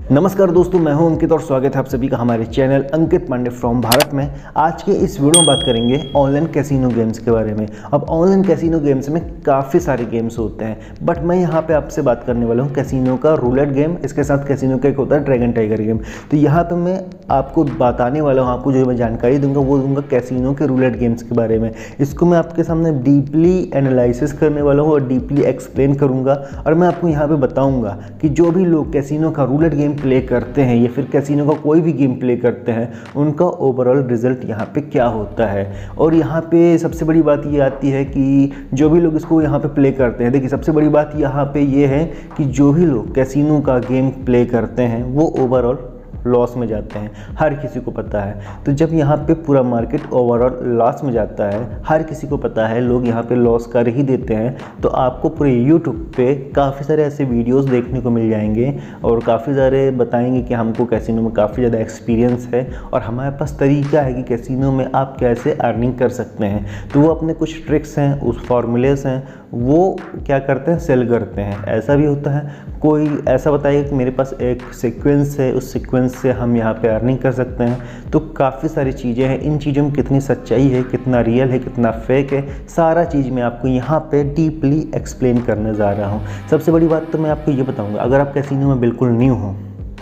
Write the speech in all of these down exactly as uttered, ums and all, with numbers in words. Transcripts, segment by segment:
नमस्कार दोस्तों, मैं हूं अंकित और स्वागत है आप सभी का हमारे चैनल अंकित पांडे फ्रॉम भारत में। आज के इस वीडियो में बात करेंगे ऑनलाइन कैसीनो गेम्स के बारे में। अब ऑनलाइन कैसीनो गेम्स में काफ़ी सारे गेम्स होते हैं, बट मैं यहां पे आपसे बात करने वाला हूं कैसीनो का रूलेट गेम, इसके साथ कैसीनो का एक होता है ड्रैगन टाइगर गेम। तो यहाँ पर मैं आपको बताने वाला हूँ, आपको जो मैं जानकारी दूंगा वो दूंगा कैसीनो के रूलेट गेम्स के बारे में। इसको मैं आपके सामने डीपली एनालिसिस करने वाला हूँ और डीपली एक्सप्लेन करूँगा, और मैं आपको यहाँ पर बताऊँगा कि जो भी लोग कैसीनो का रूलेट गेम प्ले करते हैं या फिर कैसीनो का कोई भी गेम प्ले करते हैं, उनका ओवरऑल रिजल्ट यहाँ पे क्या होता है। और यहाँ पे सबसे बड़ी बात ये आती है कि जो भी लोग इसको यहाँ पे प्ले करते हैं, देखिए सबसे बड़ी बात यहाँ पे ये है कि जो भी लोग कैसीनो का गेम प्ले करते हैं वो ओवरऑल लॉस में जाते हैं, हर किसी को पता है। तो जब यहाँ पे पूरा मार्केट ओवरऑल लॉस में जाता है, हर किसी को पता है, लोग यहाँ पे लॉस कर ही देते हैं, तो आपको पूरे यूट्यूब पे काफ़ी सारे ऐसे वीडियोस देखने को मिल जाएंगे और काफ़ी सारे बताएंगे कि हमको कैसीनो में काफ़ी ज़्यादा एक्सपीरियंस है और हमारे पास तरीका है कि कैसीनो में आप कैसे अर्निंग कर सकते हैं। तो वो अपने कुछ ट्रिक्स हैं, उस फॉर्मूलेस हैं, वो क्या करते हैं, सेल करते हैं। ऐसा भी होता है, कोई ऐसा बताएगा कि मेरे पास एक सीक्वेंस है, उस सीक्वेंस से हम यहाँ पे अर्निंग कर सकते हैं। तो काफ़ी सारी चीज़ें हैं, इन चीज़ों में कितनी सच्चाई है, कितना रियल है, कितना फेक है, सारा चीज़ मैं आपको यहाँ पे डीपली एक्सप्लेन करने जा रहा हूँ। सबसे बड़ी बात तो मैं आपको ये बताऊँगा, अगर आप कैसीनो में बिल्कुल न्यू हो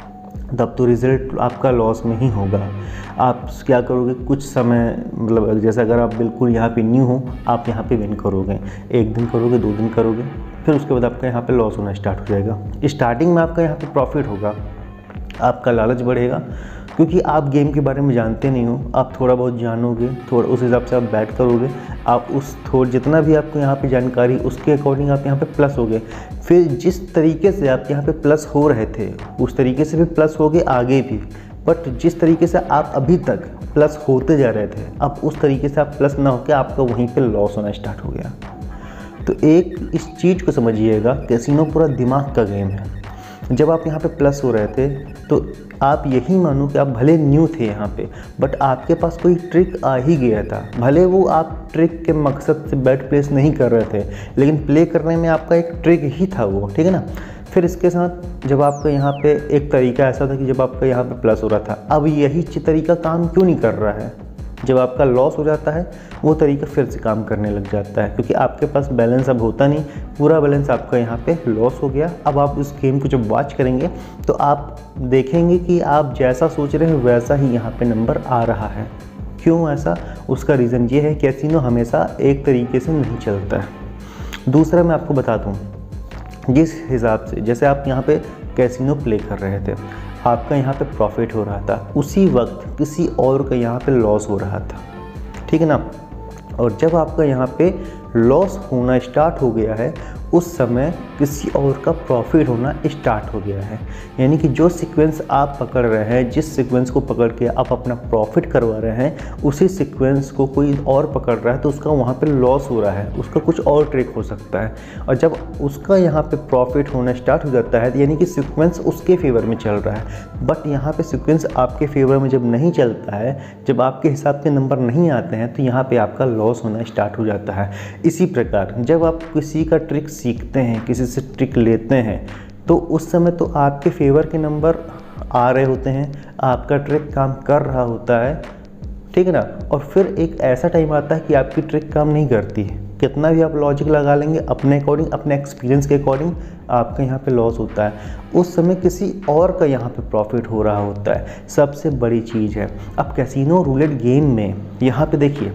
तब तो रिज़ल्ट आपका लॉस में ही होगा। आप क्या करोगे, कुछ समय मतलब जैसे अगर आप बिल्कुल यहाँ पे न्यू हो, आप यहाँ पे विन करोगे, एक दिन करोगे, दो दिन करोगे, फिर उसके बाद आपका यहाँ पे लॉस होना स्टार्ट हो जाएगा। स्टार्टिंग में आपका यहाँ पे प्रॉफिट होगा, आपका लालच बढ़ेगा, क्योंकि आप गेम के बारे में जानते नहीं हो। आप थोड़ा बहुत जानोगे, थोड़ा उस हिसाब से आप बैट करोगे, आप उस थोड़ा जितना भी आपको यहाँ पे जानकारी, उसके अकॉर्डिंग आप यहाँ पे प्लस होगे। फिर जिस तरीके से आप यहाँ पे प्लस हो रहे थे उस तरीके से भी प्लस होगे आगे भी, बट जिस तरीके से आप अभी तक प्लस होते जा रहे थे, अब उस तरीके से आप प्लस ना होकर आपका वहीं पर लॉस होना स्टार्ट हो गया। तो एक इस चीज़ को समझिएगा, कैसीनो पूरा दिमाग का गेम है। जब आप यहाँ पे प्लस हो रहे थे तो आप यही मानो कि आप भले न्यू थे यहाँ पे, बट आपके पास कोई ट्रिक आ ही गया था। भले वो आप ट्रिक के मकसद से बैट प्लेस नहीं कर रहे थे, लेकिन प्ले करने में आपका एक ट्रिक ही था वो, ठीक है ना। फिर इसके साथ जब आपका यहाँ पे एक तरीका ऐसा था कि जब आपका यहाँ पे प्लस हो रहा था, अब यही तरीका काम क्यों नहीं कर रहा है। जब आपका लॉस हो जाता है वो तरीका फिर से काम करने लग जाता है, क्योंकि आपके पास बैलेंस अब होता नहीं, पूरा बैलेंस आपका यहाँ पे लॉस हो गया। अब आप इस गेम को जब वॉच करेंगे तो आप देखेंगे कि आप जैसा सोच रहे हैं वैसा ही यहाँ पे नंबर आ रहा है। क्यों ऐसा? उसका रीज़न ये है, कैसीनो हमेशा एक तरीके से नहीं चलता है। दूसरा मैं आपको बता दूँ, जिस हिसाब से जैसे आप यहाँ पे कैसीनो प्ले कर रहे थे, आपका यहाँ पे प्रॉफिट हो रहा था, उसी वक्त किसी और का यहाँ पे लॉस हो रहा था, ठीक है ना। और जब आपका यहाँ पे लॉस होना स्टार्ट हो गया है, उस समय किसी और का प्रॉफिट होना स्टार्ट हो गया है। यानी कि जो सीक्वेंस आप पकड़ रहे हैं, जिस सीक्वेंस को पकड़ के आप अपना प्रॉफिट करवा रहे हैं, उसी सीक्वेंस को कोई और पकड़ रहा है तो उसका वहाँ पे लॉस हो रहा है, उसका कुछ और ट्रिक हो सकता है। और जब उसका यहाँ पे प्रॉफिट होना स्टार्ट हो जाता है, यानी कि सीक्वेंस उसके फेवर में चल रहा है। बट यहाँ पर सीक्वेंस आपके फेवर में जब नहीं चलता है, जब आपके हिसाब के नंबर नहीं आते हैं, तो यहाँ पर आपका लॉस होना स्टार्ट हो जाता है। इसी प्रकार जब आप किसी का ट्रिक सीखते हैं, किसी से ट्रिक लेते हैं, तो उस समय तो आपके फेवर के नंबर आ रहे होते हैं, आपका ट्रिक काम कर रहा होता है, ठीक है ना। और फिर एक ऐसा टाइम आता है कि आपकी ट्रिक काम नहीं करती है। कितना भी आप लॉजिक लगा लेंगे अपने अकॉर्डिंग, अपने एक्सपीरियंस के अकॉर्डिंग, आपका यहाँ पे लॉस होता है। उस समय किसी और का यहाँ पे प्रॉफिट हो रहा होता है। सबसे बड़ी चीज़ है, अब कैसीनो रूलेट गेम में यहाँ पे देखिए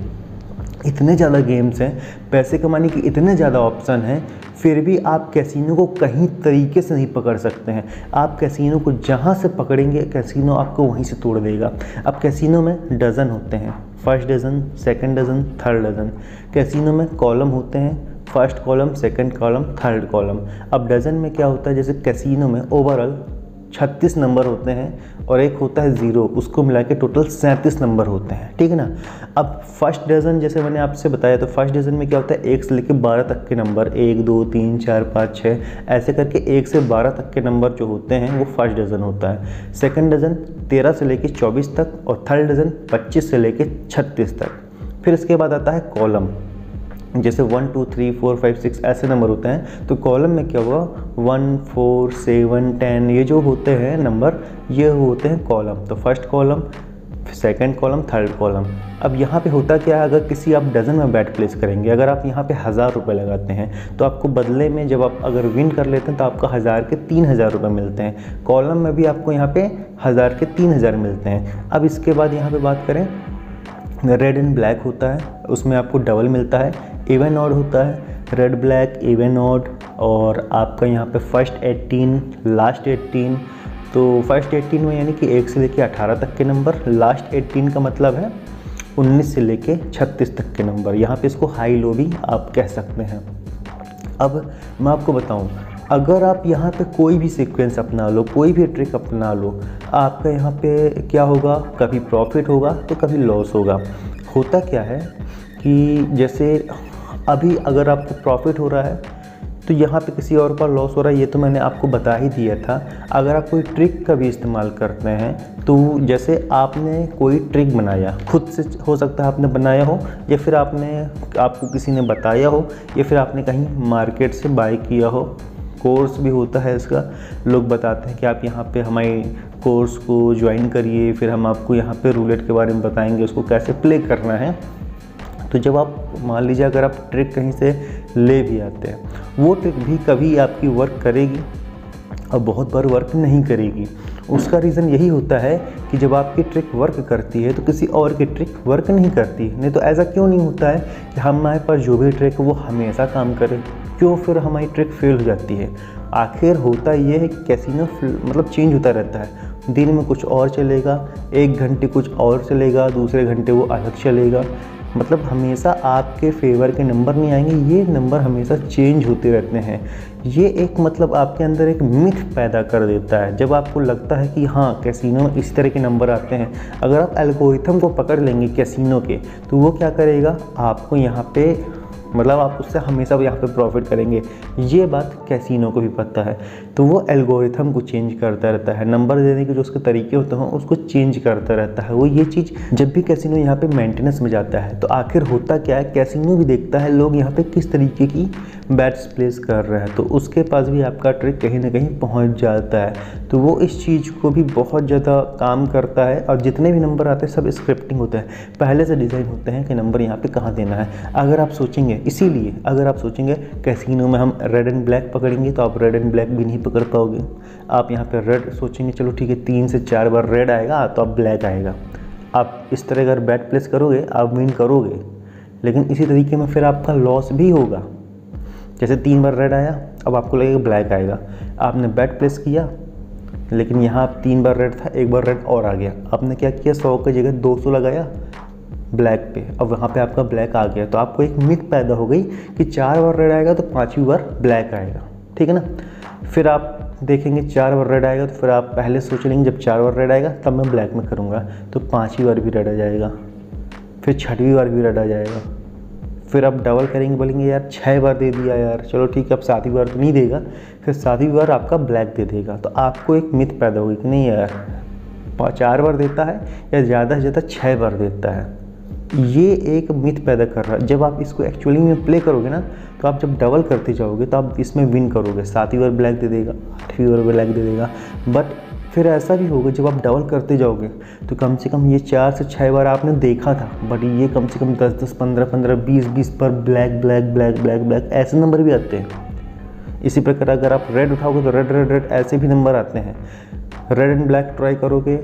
इतने ज़्यादा गेम्स हैं, पैसे कमाने के इतने ज़्यादा ऑप्शन हैं, फिर भी आप कैसीनो को कहीं तरीके से नहीं पकड़ सकते हैं। आप कैसीनो को जहाँ से पकड़ेंगे, कैसीनो आपको वहीं से तोड़ देगा। अब कैसीनो में डज़न होते हैं, first dozen, second dozen, third dozen. Casino में कॉलम होते हैं, first column, second column, third column. अब डज़न में क्या होता है, जैसे कैसीनो में ओवरऑल छत्तीस नंबर होते हैं और एक होता है ज़ीरो, उसको मिला के टोटल सैंतीस नंबर होते हैं, ठीक है ना। अब फर्स्ट डजन जैसे मैंने आपसे बताया, तो फर्स्ट डजन में क्या होता है, एक से लेकर बारह तक के नंबर, एक दो तीन चार पाँच छः ऐसे करके एक से बारह तक के नंबर जो होते हैं वो फर्स्ट डजन होता है। सेकंड डजन तेरह से लेकर चौबीस तक और थर्ड डजन पच्चीस से लेकर छत्तीस तक। फिर इसके बाद आता है कॉलम। जैसे one two three four five six ऐसे नंबर होते हैं, तो कॉलम में क्या होगा, वन फोर सेवन टेन ये जो होते हैं नंबर, ये होते हैं कॉलम। तो first column, second column, third column. अब यहाँ पे होता क्या है, अगर किसी आप डज़न में बैट प्लेस करेंगे, अगर आप यहाँ पे हज़ार रुपये लगाते हैं तो आपको बदले में जब आप अगर विन कर लेते हैं तो आपका हज़ार के तीन हज़ार रुपये मिलते हैं। कॉलम में भी आपको यहाँ पे हज़ार के तीन हज़ार मिलते हैं। अब इसके बाद यहाँ पे बात करें, रेड एंड ब्लैक होता है, उसमें आपको डबल मिलता है। इवन ऑड होता है, रेड ब्लैक इवन ऑड, और आपका यहाँ पे फर्स्ट एटीन लास्ट एटीन। तो फर्स्ट एटीन में यानी कि एक से लेके अठारह तक के नंबर, लास्ट एटीन का मतलब है उन्नीस से लेके छत्तीस तक के नंबर। यहाँ पे इसको हाई लो भी आप कह सकते हैं। अब मैं आपको बताऊँ, अगर आप यहाँ पे कोई भी सीक्वेंस अपना लो, कोई भी ट्रिक अपना लो, आपका यहाँ पे क्या होगा, कभी प्रॉफिट होगा तो कभी लॉस होगा। होता क्या है कि जैसे अभी अगर आपको प्रॉफिट हो रहा है तो यहाँ पे किसी और का लॉस हो रहा है, ये तो मैंने आपको बता ही दिया था। अगर आप कोई ट्रिक का भी इस्तेमाल करते हैं, तो जैसे आपने कोई ट्रिक बनाया, खुद से हो सकता है आपने बनाया हो, या फिर आपने आपको किसी ने बताया हो, या फिर आपने कहीं मार्केट से बाय किया हो। कोर्स भी होता है इसका, लोग बताते हैं कि आप यहाँ पे हमारे कोर्स को ज्वाइन करिए, फिर हम आपको यहाँ पे रूलेट के बारे में बताएंगे, उसको कैसे प्ले करना है। तो जब आप मान लीजिए अगर आप ट्रिक कहीं से ले भी आते हैं, वो ट्रिक भी कभी आपकी वर्क करेगी और बहुत बार वर्क नहीं करेगी। उसका रीज़न यही होता है कि जब आपकी ट्रिक वर्क करती है तो किसी और की ट्रिक वर्क नहीं करती। नहीं तो ऐसा क्यों नहीं होता है कि हमारे पास जो भी ट्रिक है वो हमेशा काम करे, क्यों फिर हमारी ट्रिक फेल हो जाती है। आखिर होता ये है कि कैसीनो मतलब चेंज होता रहता है। दिन में कुछ और चलेगा, एक घंटे कुछ और चलेगा, दूसरे घंटे वो अलग चलेगा। मतलब हमेशा आपके फेवर के नंबर नहीं आएंगे, ये नंबर हमेशा चेंज होते रहते हैं। ये एक मतलब आपके अंदर एक मिथ पैदा कर देता है। जब आपको लगता है कि हाँ कैसीनो में इस तरह के नंबर आते हैं, अगर आप एल्गोरिथम को पकड़ लेंगे कैसीनो के, तो वो क्या करेगा, आपको यहाँ पे मतलब आप उससे हमेशा यहाँ पे प्रॉफिट करेंगे। ये बात कैसीनो को भी पता है, तो वो एल्गोरिथम को चेंज करता रहता है। नंबर देने के जो उसके तरीके होते हैं उसको चेंज करता रहता है वो। ये चीज़ जब भी कैसीनो यहाँ पे मेंटेनेंस में जाता है तो आखिर होता क्या है, कैसीनो भी देखता है लोग यहाँ पे किस तरीके की बैट्स प्लेस कर रहे हैं, तो उसके पास भी आपका ट्रिक कहीं ना कहीं पहुँच जाता है। तो वो इस चीज़ को भी बहुत ज़्यादा काम करता है। और जितने भी नंबर आते हैं सब स्क्रिप्टिंग होता है, पहले से डिज़ाइन होते हैं कि नंबर यहाँ पे कहाँ देना है। अगर आप सोचेंगे, इसीलिए अगर आप सोचेंगे कैसीनो में हम रेड एंड ब्लैक पकड़ेंगे तो आप रेड एंड ब्लैक भी नहीं पकड़ पाओगे। आप यहाँ पे रेड सोचेंगे, चलो ठीक है तीन से चार बार रेड आएगा तो अब ब्लैक आएगा। आप इस तरह अगर बैट प्लेस करोगे आप विन करोगे, लेकिन इसी तरीके में फिर आपका लॉस भी होगा। जैसे तीन बार रेड आया, अब आपको लगेगा ब्लैक आएगा, आपने बैट प्लेस किया, लेकिन यहाँ तीन बार रेड था, एक बार रेड और आ गया, आपने क्या किया, सौ की जगह दो सौ लगाया ब्लैक पे, अब वहाँ पे आपका ब्लैक आ गया। तो आपको एक मिथ पैदा हो गई कि चार बार रेड आएगा तो पाँचवीं बार ब्लैक आएगा, ठीक है ना। फिर आप देखेंगे चार बार रेड आएगा तो फिर आप पहले सोच लेंगे जब चार बार रेड आएगा तब मैं ब्लैक में करूँगा, तो पाँचवीं बार भी रेड आ जाएगा, फिर छठवीं बार भी रेड आ जाएगा। फिर आप डबल करेंगे, बोलेंगे यार छः बार दे दिया यार, चलो ठीक है अब सातवीं बार तो नहीं देगा, फिर सातवीं बार आपका ब्लैक दे देगा। तो आपको एक मिथ पैदा होगी कि नहीं यार चार बार देता है या ज़्यादा से ज़्यादा छः बार देता है। ये एक मिथ पैदा कर रहा है। जब आप इसको एक्चुअली में प्ले करोगे ना, तो आप जब डबल करते जाओगे तो आप इसमें विन करोगे, सातवीं बार ब्लैक दे देगा, आठवीं बार ब्लैक दे देगा। बट फिर ऐसा भी होगा जब आप डबल करते जाओगे तो कम से कम ये चार से छः बार आपने देखा था, बट ये कम से कम दस दस पंद्रह पंद्रह बीस बीस पर black black black black black ऐसे नंबर भी आते हैं। इसी प्रकार अगर आप रेड उठाओगे तो रेड रेड रेड ऐसे भी नंबर आते हैं। रेड एंड ब्लैक ट्राई करोगे,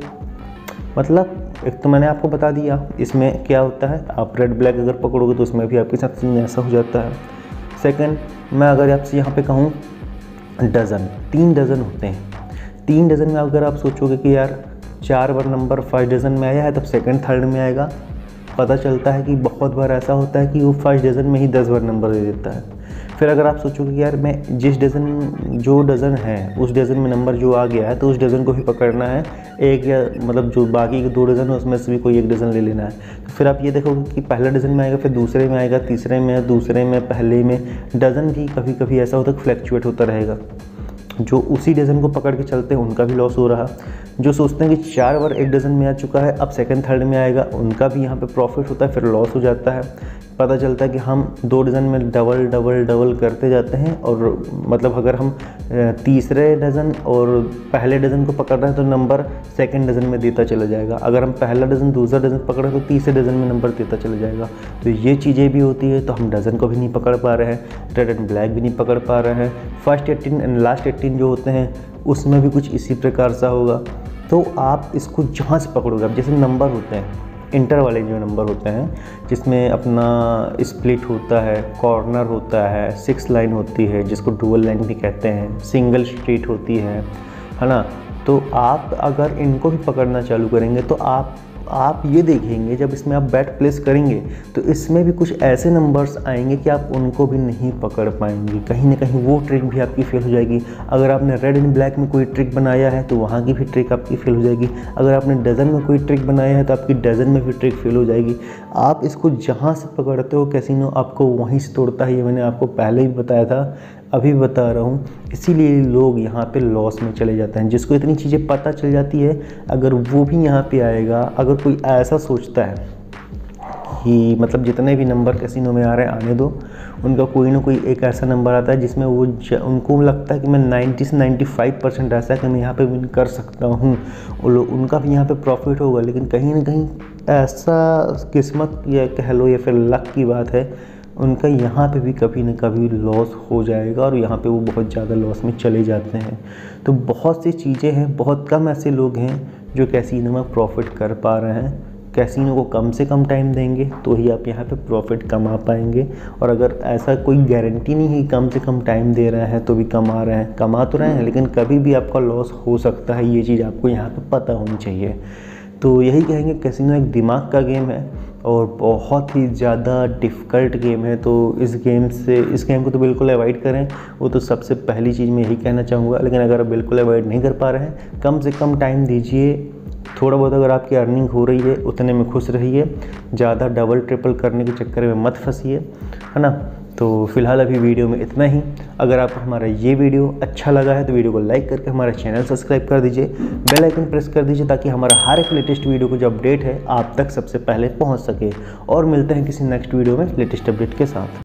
मतलब एक तो मैंने आपको बता दिया इसमें क्या होता है, आप रेड ब्लैक अगर पकड़ोगे तो उसमें भी आपके साथ ऐसा हो जाता है। सेकंड, मैं अगर आपसे यहाँ पे कहूँ डज़न, तीन डज़न होते हैं। तीन डज़न में अगर आप सोचोगे कि यार चार बार नंबर फर्स्ट डज़न में आया है तब सेकंड थर्ड में आएगा, पता चलता है कि बहुत बार ऐसा होता है कि वो फर्स्ट डज़न में ही दस बार नंबर दे देता है। फिर अगर आप सोचोगे कि यार मैं जिस डज़न जो डज़न है उस डज़न में नंबर जो आ गया है तो उस डज़न को भी पकड़ना है, एक या मतलब जो बाकी के दो डज़न है उसमें से भी कोई एक डज़न ले लेना है। तो फिर आप ये देखोगे कि पहला डज़न में आएगा, फिर दूसरे में आएगा, तीसरे में, दूसरे में, पहले में। डज़न भी कभी कभी ऐसा होता है कि फ्लैक्चुएट होता रहेगा। जो उसी डज़न को पकड़ के चलते हैं उनका भी लॉस हो रहा। जो सोचते हैं कि चार बार एक डज़न में आ चुका है अब सेकंड थर्ड में आएगा, उनका भी यहाँ पे प्रॉफिट होता है, फिर लॉस हो जाता है। पता चलता है कि हम दो डज़न में डबल डबल डबल करते जाते हैं, और मतलब अगर हम तीसरे डज़न और पहले डज़न को पकड़ रहे हैं तो नंबर सेकंड डज़न में देता चला जाएगा। अगर हम पहला डज़न दूसरा डज़न पकड़ रहे हैं तो तीसरे डज़न में नंबर देता चला जाएगा। तो ये चीज़ें भी होती है, तो हम डज़न को भी नहीं पकड़ पा रहे हैं, रेड एंड ब्लैक भी नहीं पकड़ पा रहे हैं। First eighteen and last eighteen जो होते हैं उसमें भी कुछ इसी प्रकार सा होगा। तो आप इसको जहाँ से पकड़ोगे, अब जैसे नंबर होते हैं इंटर वाले जो नंबर होते हैं जिसमें अपना स्प्लिट होता है, कॉर्नर होता है, सिक्स लाइन होती है जिसको डुअल लाइन भी कहते हैं, सिंगल स्ट्रीट होती है है ना। तो आप अगर इनको भी पकड़ना चालू करेंगे तो आप आप ये देखेंगे जब इसमें आप बैट प्लेस करेंगे तो इसमें भी कुछ ऐसे नंबर्स आएंगे कि आप उनको भी नहीं पकड़ पाएंगे। कहीं ना कहीं वो ट्रिक भी आपकी फेल हो जाएगी। अगर आपने रेड एंड ब्लैक में कोई ट्रिक बनाया है तो वहाँ की भी ट्रिक आपकी फेल हो जाएगी। अगर आपने डज़न में कोई ट्रिक बनाया है तो आपकी डज़न में भी ट्रिक फेल हो जाएगी। आप इसको जहाँ से पकड़ते हो कैसीनो आपको वहीं से तोड़ता है। ये मैंने आपको पहले ही बताया था, अभी बता रहा हूँ। इसीलिए लोग यहाँ पे लॉस में चले जाते हैं। जिसको इतनी चीज़ें पता चल जाती है अगर वो भी यहाँ पे आएगा, अगर कोई ऐसा सोचता है कि मतलब जितने भी नंबर कैसीनो में आ रहे हैं आने दो, उनका कोई ना कोई एक ऐसा नंबर आता है जिसमें वो उनको लगता है कि मैं नब्बे से पचानवे परसेंट ऐसा है कि मैं यहाँ पे विन कर सकता हूँ, और उनका भी यहाँ पे प्रॉफिट होगा। लेकिन कहीं ना कहीं ऐसा किस्मत या कह लो या फिर लक की बात है, उनका यहाँ पे भी कभी न कभी लॉस हो जाएगा और यहाँ पे वो बहुत ज़्यादा लॉस में चले जाते हैं। तो बहुत सी चीज़ें हैं, बहुत कम ऐसे लोग हैं जो कैसीनो में प्रॉफिट कर पा रहे हैं। कैसीनो को कम से कम टाइम देंगे तो ही आप यहाँ पे प्रॉफिट कमा पाएंगे। और अगर ऐसा कोई गारंटी नहीं है कम से कम टाइम दे रहे हैं तो भी कमा रहे हैं, कमा तो रहे हैं लेकिन कभी भी आपका लॉस हो सकता है। ये चीज़ आपको यहाँ पे पता होनी चाहिए। तो यही कहेंगे, कैसीनो एक दिमाग का गेम है और बहुत ही ज़्यादा डिफ़िकल्ट गेम है। तो इस गेम से इस गेम को तो बिल्कुल अवॉइड करें, वो तो सबसे पहली चीज़ मैं यही कहना चाहूँगा। लेकिन अगर आप बिल्कुल अवॉइड नहीं कर पा रहे हैं, कम से कम टाइम दीजिए। थोड़ा बहुत अगर आपकी अर्निंग हो रही है उतने में खुश रहिए, ज़्यादा डबल ट्रिपल करने के चक्कर में मत फंसिए, है ना। तो फिलहाल अभी वीडियो में इतना ही। अगर आपको हमारा ये वीडियो अच्छा लगा है तो वीडियो को लाइक करके हमारा चैनल सब्सक्राइब कर दीजिए, बेल आइकन प्रेस कर दीजिए ताकि हमारा हर एक लेटेस्ट वीडियो को जो अपडेट है आप तक सबसे पहले पहुंच सके। और मिलते हैं किसी नेक्स्ट वीडियो में लेटेस्ट अपडेट के साथ।